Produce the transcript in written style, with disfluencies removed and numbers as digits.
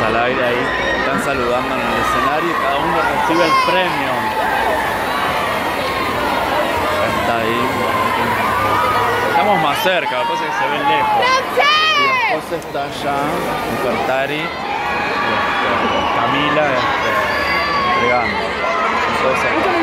al aire ahí, están saludando en el escenario y cada uno recibe el premio. Está ahí. Estamos más cerca, lo que pasa es que se ven lejos. Y después está allá, Nefertari, Camila, entregando. Entonces,